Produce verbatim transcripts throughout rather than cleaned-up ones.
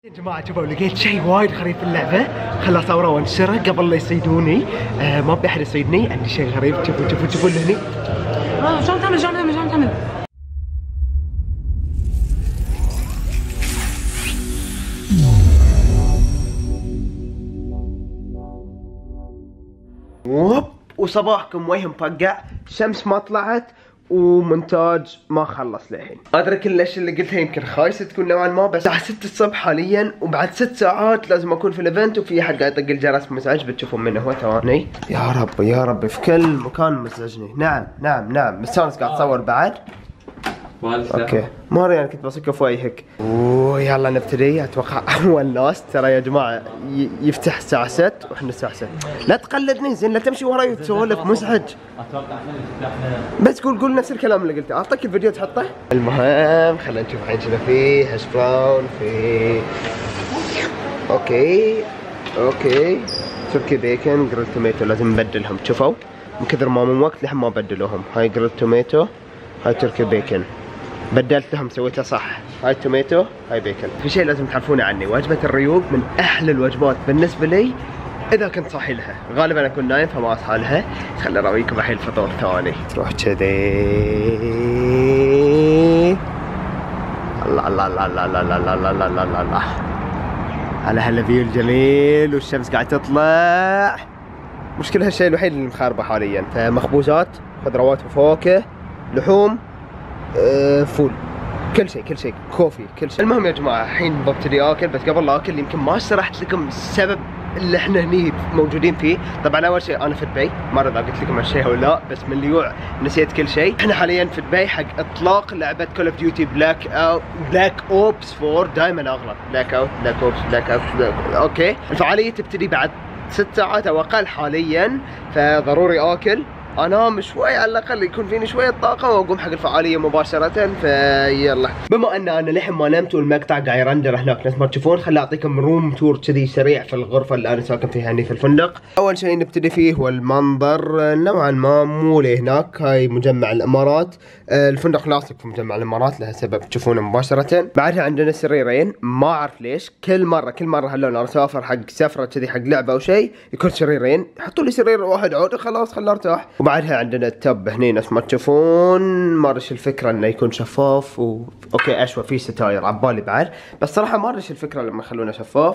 يا جماعة شوفوا لقيت شيء وايد غريب في اللعبة، خل اصوره وانشره قبل لا يصيدوني. آه ما بأحد يصيدني، عندي شيء غريب. شوفوا شوفوا شوفوا اللي هني. اه شلون تعمل شلون تعمل شلون تعمل؟ ووب وصباحكم وجه مفقع، شمس ما طلعت ومونتاج ما خلص للحين. ادري كل الاشياء اللي قلتها يمكن خايسه تكون نوعا ما، بس الساعه ستة الصبح حاليا وبعد ست ساعات لازم اكون في الايفنت، وفي حد قاعد يطق الجرس مزعج بتشوفون منه هو ثواني. يا رب يا رب في كل مكان مزعجني. نعم نعم نعم مستانس قاعد تصور بعد. اوكي ماري انا كنت بصك في وجهك. ويلا نبتدي. اتوقع اول ناس ترى يا جماعه يفتح الساعه ستة واحنا الساعه ستة. لا تقلدني زين، لا تمشي وراي وتسولف مزعج. اتوقع احنا بس قول قول نفس الكلام اللي قلته. اعطيك الفيديو تحطه. المهم خلينا نشوف الحين شنو فيه. هاش براون في اوكي اوكي تركي بيكن جريل توميتو. لازم نبدلهم. شوفوا من كثر ما من وقت لحين ما بدلوهم. هاي جريل توميتو، هاي تركي بيكن. بدلتهم سويتها صح. هاي توميتو هاي بيكن. في شيء لازم تعرفونه عني، وجبة الريوق من احلى الوجبات بالنسبة لي اذا كنت صاحي لها. غالبا اكون نايم فما اصحى لها. خليني اراويكم الحين الفطور ثاني. تروح كذي. الله الله الله الله الله الله الله الله الله الله على هالفيو الجميل والشمس قاعد تطلع. مشكلة هالشيء الوحيد اللي مخربه حاليا. فمخبوزات، خضروات وفواكه، لحوم، أه فول، كل شيء كل شيء، كوفي، كل شيء. المهم يا جماعه الحين ببتدي اكل، بس قبل لا اكل يمكن ما شرحت لكم السبب اللي احنا هني موجودين فيه. طبعا اول شيء انا في دبي، ما ادري اذا قلت لكم هالشيء او لا، بس من اليوع نسيت كل شيء. احنا حاليا في دبي حق اطلاق لعبه كول اوف ديوتي بلاك او بلاك اوبس فور. دائما اغلط بلاك اوت بلاك اوبس بلاك اوت. اوكي الفعاليه تبتدي بعد ست ساعات او اقل حاليا، فضروري اكل، انام شوي على الاقل يكون فيني شويه طاقه واقوم حق الفعاليه مباشره. فيلا بما ان انا للحين ما نمت والمقطع قاعد يرندر هناك نفس ما تشوفون، خليني اعطيكم روم تور كذي سريع في الغرفه اللي انا ساكن فيها هني في الفندق. اول شيء نبتدي فيه هو المنظر نوعا ما مو لهناك. هاي مجمع الامارات. الفندق لاصق في مجمع الامارات لها سبب تشوفونه مباشره. بعدها عندنا سريرين، ما اعرف ليش كل مره كل مره هاللون انا اسافر حق سفره كذي حق لعبه او شيء يكون سريرين. يحطوا لي سرير واحد عود خلاص خل ارتاح. وبعدها عندنا التب هني نفس ما تشوفون. ما ادري الفكره انه يكون شفاف و... اوكي اشوى فيه ستاير عبالي بعد، بس صراحه ما ادري الفكره لما يخلونه شفاف.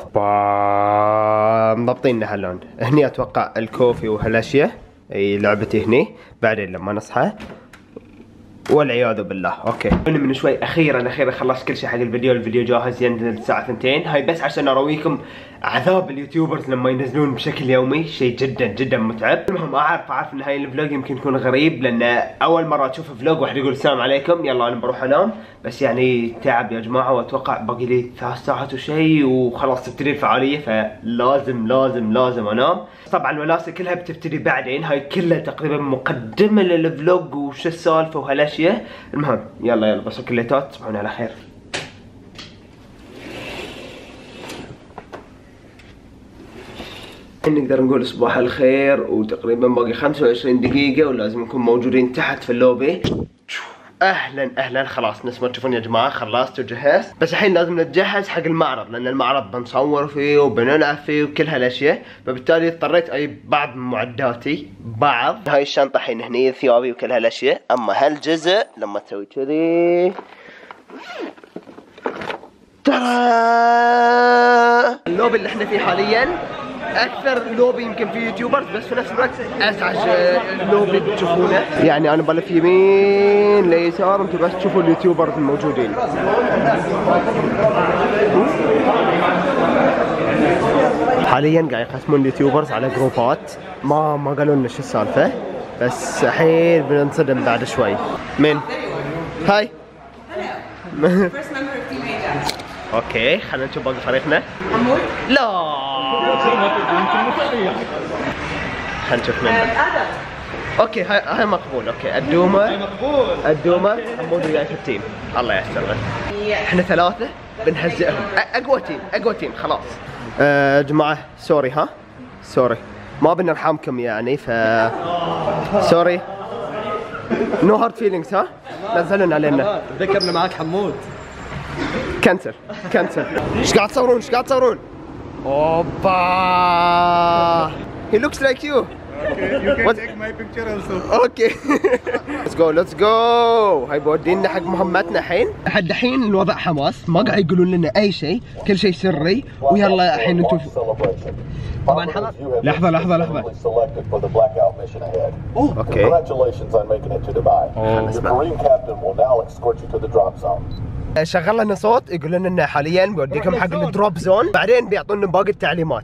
مضبطين له هاللون. هني اتوقع الكوفي وهالاشياء. اي لعبتي هني بعدين لما نصحى والعياذ بالله. اوكي من شوي اخيرا اخيرا خلصت كل شيء حق الفيديو. الفيديو جاهز ينزل الساعه اثنتين. هاي بس عشان اراويكم عذاب اليوتيوبرز لما ينزلون بشكل يومي، شيء جدا جدا متعب. المهم اعرف اعرف ان هاي الفلوج يمكن يكون غريب، لان اول مره اشوف فلوج واحد يقول السلام عليكم يلا انا بروح انام، بس يعني تعب يا جماعه. واتوقع باقي لي ثلاث ساعات وشيء وخلاص تبتدي الفعاليه، فلازم لازم لازم انام. طبعا الوناسه كلها بتبتدي بعدين. هاي كلها تقريبا مقدمه للفلوج وش السالفه وهالاشياء. المهم يلا يلا بس كليتات تصبحون على خير. نقدر نقول صباح الخير، وتقريبا باقي خمسة وعشرين دقيقة ولازم نكون موجودين تحت في اللوبي. اهلا اهلا خلاص نفس ما تشوفون يا جماعه خلصت وجهزت، بس الحين لازم نتجهز حق المعرض، لان المعرض بنصور فيه وبنلعب فيه وكل هالاشياء، فبالتالي اضطريت اجيب بعض من معداتي. بعض هاي الشنطه الحين هني ثيابي وكل هالاشياء. اما هالجزء لما تسوي كذي ترى اللوبي اللي احنا فيه حاليا اكثر لوبي يمكن في يوتيوبرز، بس في نفس الوقت ازعج لوبي بتشوفونه. يعني انا بلف يمين ليسار انتم بس تشوفوا اليوتيوبرز الموجودين. حاليا قاعد يقسمون اليوتيوبرز على جروبات، ما ما قالوا لنا شو السالفه، بس الحين بننصدم بعد شوي. من هاي اوكي خلينا نشوف باقي فريقنا. حمود لا خلينا نشوف منه. اوكي هاي هاي مقبول. اوكي الدومه مقبول. الدومه حمود وياي في التيم. الله يستر. احنا ثلاثه بنهزئهم. اقوى تيم اقوى تيم خلاص. يا جماعه سوري ها سوري ما بنرحمكم يعني، ف سوري نو هارد فيلينجز ها. نزلنا علينا. تذكرنا معك حمود. كنسل كنسل. ايش قاعد تصورون؟ ايش قاعد تصورون؟ اوبا he looks like you. Okay, you can What? take my picture also. اوكي ليتس جو ليتس جو. هاي بودينا حق مهمتنا الحين. لحد الحين الوضع حماس، ما قاعد يقولون لنا اي شيء، كل شيء سري. ويلا الحين انتم طبعا حماس. لحظة لحظة لحظة. اوكي. شغل لنا صوت يقول لنا انه حاليا بوديكم حق الدروب زون، بعدين بيعطونا باقي التعليمات.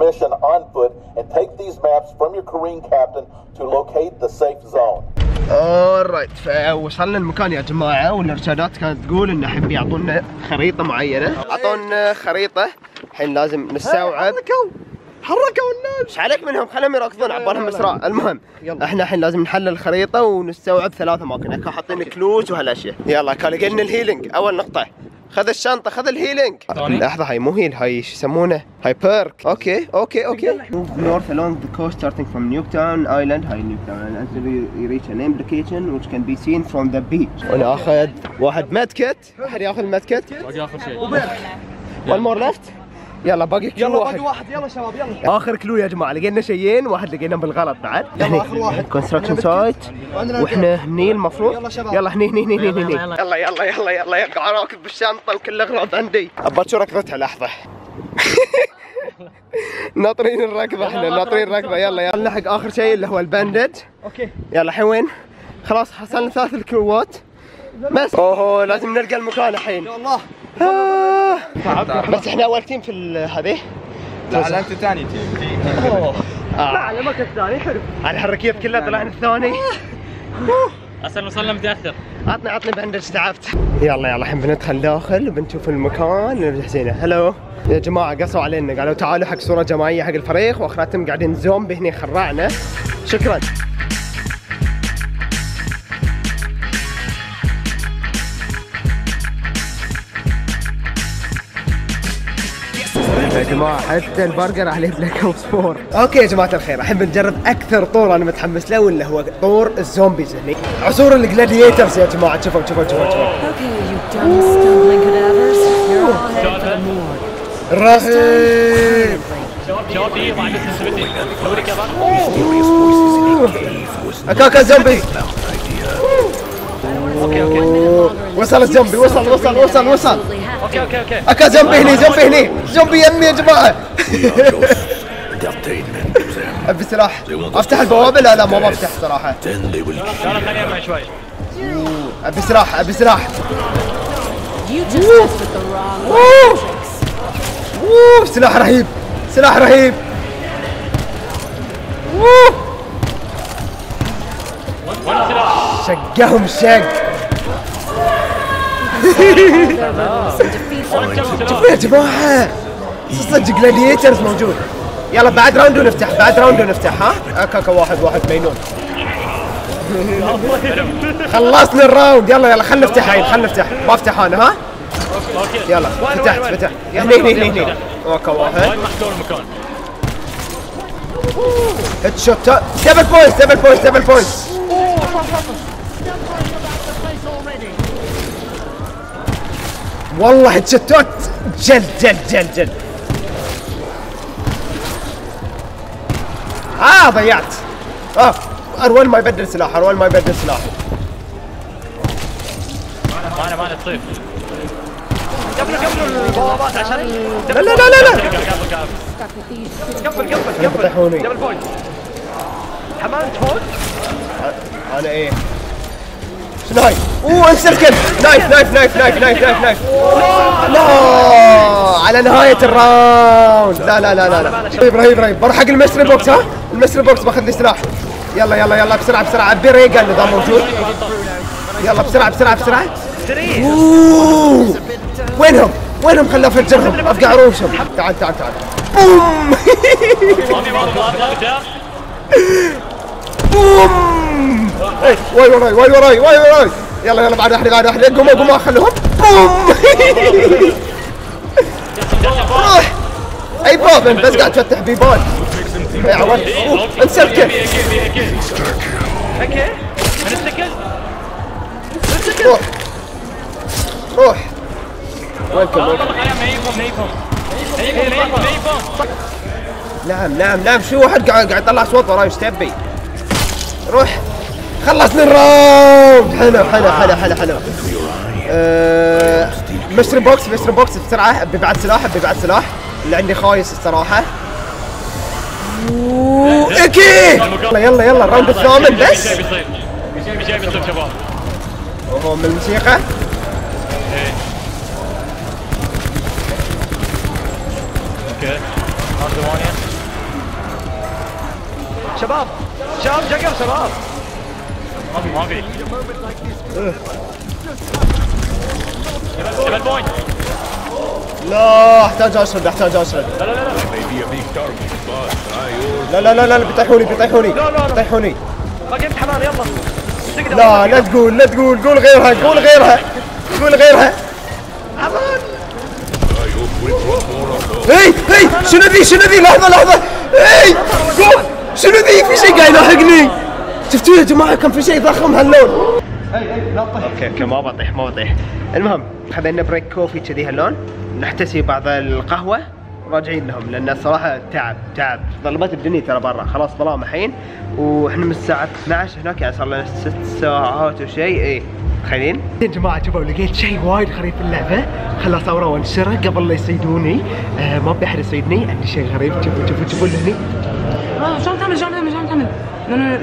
alright فوصلنا المكان يا جماعه، والارشادات كانت تقول ان الحين بيعطونا خريطه معينه، اعطونا خريطه الحين لازم نستوعب. حركوا الناس، ايش عليك منهم؟ خليهم يركضون عبالهم مسرع. المهم احنا الحين لازم نحلل الخريطه ونستوعب ثلاث اماكن، هكا حاطين كلوز وهالاشياء. يلا كان لقينا الهيلينج، اول نقطه خذ الشنطه، خذ الهيلينج. لحظه هاي مو هيل، هاي شو يسمونه؟ هاي بيرك. اوكي اوكي اوكي. Move north along the coast starting from Nuketown Island. هاي Nuketown Island until you reach a named location which can be seen from the beach. وناخذ واحد مدكت، احد ياخذ المدكت؟ باقي اخر شيء. one more left. يلا باقي كلو يلا واحد. باقي واحد، يلا شباب يلا. اخر كلو يا جماعه، لقينا شيئين، واحد لقينا بالغلط بعد. هني كونستراكشن سايت واحنا هني المفروض. يلا شباب. يلا هني هني هني هني. يلا يلا يلا يلا يلا قاعد راكب بالشنطه وكل الاغراض عندي. ابى اشوف ركضتها لحظه. ناطرين الركضه احنا، ناطرين الركضه. يلا يلا نلحق اخر شيء اللي هو الباندد. اوكي يلا الحين وين؟ خلاص حصلنا ثلاث الكروات بس. اوه لازم نلقى المكان الحين. يا الله. آه. بس احنا اول تيم في هذه. لا لا انت ثاني تيم. لا علمك الثاني حلو. على الحركيات كلها طلعنا الثاني. اصلا وصلنا متاخر. عطني عطني بندج تعبت. يلا يلا الحين بندخل داخل وبنشوف المكان اللي بنحزينه. هلو يا جماعه قصوا علينا، قالوا تعالوا حق صوره جماعيه حق الفريق، واخرتهم قاعدين زومبي هني خرعنا. شكرا. يا جماعة حتى البرجر عليه بلاك اوبس فور. اوكي يا جماعة الخير، الحين بنجرب اكثر طور انا متحمس له، واللي هو طور الزومبيز هني، عصور الجلاديترز يا جماعة. شوفوا شوفوا شوفوا شوفوا. رهيب. شباب دي ما عندك سنسبيتي. سوي كمان. اكاكا زومبي. اوكي اوكي. وصل الزومبي، وصل وصل وصل وصل. اوكي اوكي اوكي. اكا زومبي هني، زومبي هني، زومبي يمي يا جماعة. ابي سلاح. افتح البوابة؟ لا لا ما بفتح صراحة. يلا خليني ارمي شوي. ابي سلاح ابي سلاح. اوه سلاح رهيب، سلاح رهيب. اوه شقهم شق. شوفوا يا جماعة صدق جلاديترز موجود. يلا بعد راوند ونفتح، بعد راوند ونفتح. ها اكاكا واحد واحد مينون. خلصنا الراوند. يلا يلا خلينا نفتح الحين، خلينا نفتح. ما افتح انا. ها يلا فتحت فتحت. هني هني هني هني. اوكي واحد. وين محدور المكان؟ هيد شوت. دبل بوينت دبل بوينت دبل بوينت. والله هيد شوتات جل جل جل جل. اه ضيعت. اه اروان ما يبدل سلاح، اروان ما يبدل سلاح. معنا معنا تصيف. قبل قبل البوابات عشان. لا لا لا لا لا. قبل قبل يفتحوني. دبل بوينت. حمام تفوت. انا ايه؟ شنو هاي؟ اوه انسركل. نايف نايف نايف نايف نايف نايف نايف. لا على نهاية الراوند. لا لا لا لا لا. رهيب رهيب رهيب. بروح حق المستري بوكس. ها المستري بوكس باخذ لي سلاح. يلا يلا يلا بسرعة بسرعة. ابي ريجن اذا موجود. يلا بسرعة بسرعة بسرعة. اوه وينهم؟ وينهم؟ خلوا افجرهم افقع عروشهم. تعال تعال تعال. بوم. بوم. واي وراي واي وراي واي وراي. يلا يلا بعد احد بعد احد. قوموا قوموا خلوهم. بوم. روح. اي باب بس قاعد تفتح بيبان. يا عوض انسلكه. اوكي من السكن. روح روح. وينكم؟ والله خيام نايفهم نايفهم نايفهم نايفهم نايفهم. نعم نعم نعم. شو واحد قاعد قاعد يطلع صوت وراي، ايش تبي؟ روح خلصنا الراوند. حلو حلو حلو حلو حلو. أه... مشتري بوكس مشتري بوكس بسرعه. ابي بعد سلاح ابي بعد سلاح اللي عندي خايس الصراحه. اكيد. يلا يلا يلا الراوند الثامن بس. ايش جاي بيصير؟ ايش جاي بيصير شباب؟ اوه من الموسيقى. ايه اوكي نار ثمانية. شباب شباب جقر شباب. ما في ما في. جبل بوينت. لا احتاج اشرد احتاج اشرد. لا لا لا لا. لا لا لا لا بيطيحوني بيطيحوني بيطيحوني. باقي امتحان يلا. لا لا تقول لا تقول قول غيرها قول غيرها قول غيرها. هي هي شنو ذي شنو ذي لحظة لحظة. هي قول شنو ذي في شيء قاعد يلاحقني. شفتوا يا جماعة كان في شيء ضخم هاللون. اوكي اوكي ما بطيح ما بطيح. المهم خذينا بريك كوفي كذي هاللون، نحتسي بعض القهوة راجعين لهم لان الصراحه تعب تعب ظلمت الدنيا ترى برا خلاص ظلام الحين، واحنا من الساعه اثنعش هناك يعني صار لنا ست ساعات وشيء. ايه تخيلين يا جماعه شوفوا لقيت شيء وايد غريب في اللعبه، خلاص اصوره وانشره قبل لا يصيدوني. آه ما ابي احد يصيدني، عندي شيء غريب. شوفوا شوفوا شوفوا اللي هني. اه شو عم تعمل شو عم تعمل شو عم تعمل؟ لا لا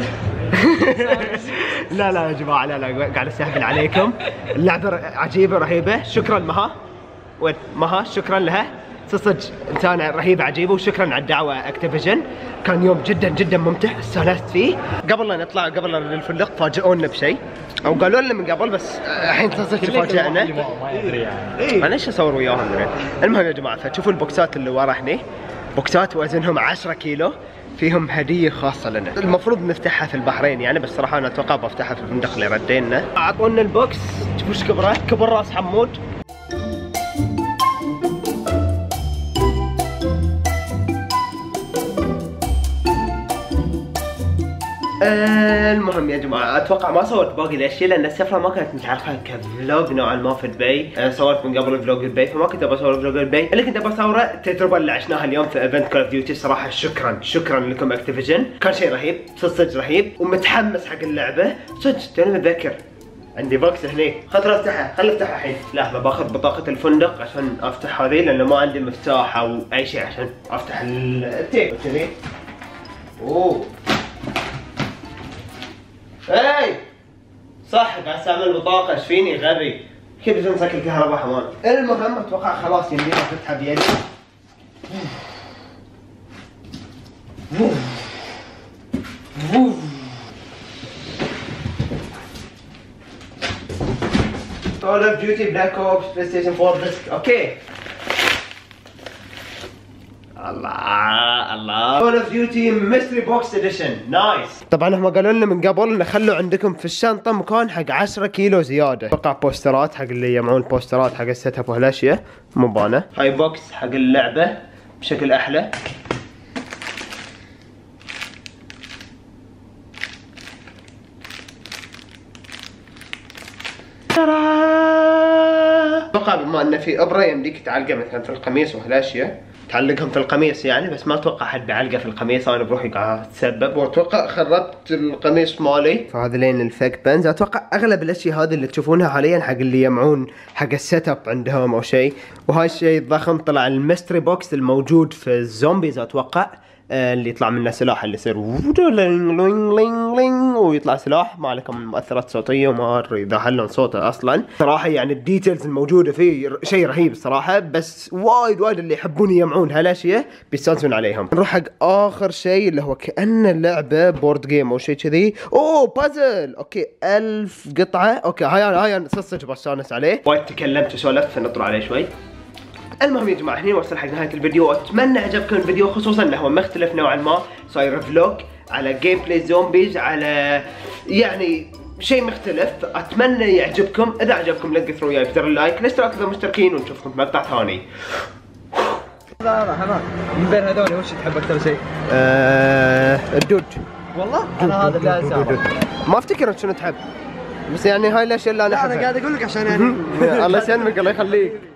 لا لا يا جماعه لا لا قاعد استهبل عليكم. اللعبه عجيبه رهيبه. شكرا مها. وين مها؟ شكرا لها صدق انسانه رهيبه عجيبه، وشكرا على الدعوه اكتيفيجن. كان يوم جدا جدا ممتع استانست فيه. قبل لا نطلع قبل لا للفندق فاجئونا بشيء او قالوا لنا من قبل، بس الحين صدق تفاجئنا. ما يدري يعني. انا ايش اسوي وياهم دريت. المهم يا جماعه فتشوفوا البوكسات اللي ورا هني، بوكسات وزنهم عشرة كيلو فيهم هديه خاصه لنا. المفروض نفتحها في البحرين يعني، بس صراحه انا اتوقع بفتحها في الفندق اللي ردينا. اعطونا البوكس شوفوا ايش كبره، كبر راس حمود. المهم يا جماعه اتوقع ما صورت باقي الاشياء لان السفره ما كانت متعرفه كفلوج نوعا ما في دبي. أه صورت من قبل فلوج دبي فما كنت ابى اصور فلوج دبي، اللي كنت ابى اصوره التجربه اللي عشناها اليوم في ايفنت كول اوف ديوتي. صراحه شكرا شكرا لكم اكتيفيجن، كان شيء رهيب صدق رهيب ومتحمس حق اللعبه صدق. توني متذكر عندي بوكس هني، خاطر افتحها خل افتحها الحين. لحظه باخذ بطاقه الفندق عشان افتح هذه لانه ما عندي مفتاح او اي شيء عشان افتح التيب كذي. اوه اي صح قاعد استعمل بطاقة. ايش فيني غبي؟ كيف بدون مسك الكهرباء حمان؟ المهم اتوقع خلاص يمدينا افتحها بيدي. كول اوف ديوتي بلاك اوبس بلاي ستيشن فور ديسك. اوكي الله الله. كول اوف ديوتي ميستري بوكس اديشن نايس. طبعا هم قالوا لنا من قبل انه خلوا عندكم في الشنطه مكان حق عشرة كيلو زياده. اتوقع بوسترات حق اللي يجمعون بوسترات حق السيت اب وهالاشياء مو بانه. هاي بوكس حق اللعبه بشكل احلى. اتوقع بما انه في ابره يمديك تعلقه مثلا في القميص وهالاشياء، تعلقهم في القميص يعني، بس ما اتوقع حد بيعلقه في القميص. انا بروحي قاعد اتسبب واتوقع خربت القميص مالي. فهذولين الفيك بنز. اتوقع اغلب الاشياء هذه اللي تشوفونها حاليا حق اللي يجمعون حق السيت اب عندهم او شيء. وهاي الشيء الضخم طلع الميستري بوكس الموجود في الزومبيز اتوقع، اللي يطلع منه سلاح اللي يصير ويطلع سلاح ما عليكم مؤثرات صوتيه وما ادري اذا حلون صوته اصلا. صراحه يعني الديتيلز الموجوده فيه شيء رهيب الصراحه، بس وايد وايد اللي يحبون يجمعون هالاشياء بيستانسون عليهم. نروح حق اخر شيء اللي هو كانه لعبه بورد جيم او شيء كذي. اوه بازل. اوكي ألف قطعه. اوكي هاي هاي صدق بستانس عليه. وايد تكلمت وسولفت فنطر عليه شوي. المهم يا جماعه هنا وصل حق نهايه الفيديو، واتمنى عجبكم الفيديو خصوصا انه هو مختلف نوعا ما، صاير فلوج على جيم بلاي زومبيز على يعني شيء مختلف. اتمنى يعجبكم. اذا عجبكم لا تقصروا وياي بزر اللايك، الاشتراك اذا مشتركين، ونشوفكم في مقطع ثاني. لا لا حماد من بين هذول وش تحب اكثر شيء؟ ااا الدود. والله انا هذا اللي اسوي. ما افتكر شنو تحب، بس يعني هاي الاشياء اللي انا انا قاعد اقول لك عشان يعني الله يسلمك الله يخليك.